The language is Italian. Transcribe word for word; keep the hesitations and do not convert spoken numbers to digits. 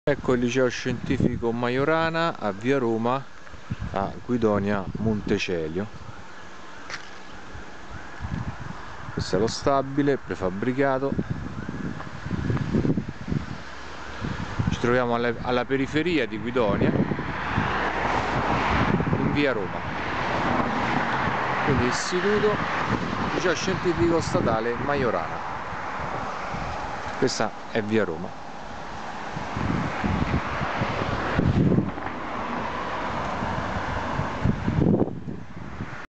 Ecco il liceo scientifico Majorana a via Roma, a Guidonia Montecelio. Questo è lo stabile prefabbricato. Ci troviamo alla, alla periferia di Guidonia, in via Roma. Quindi istituto liceo scientifico statale Majorana. Questa è via Roma.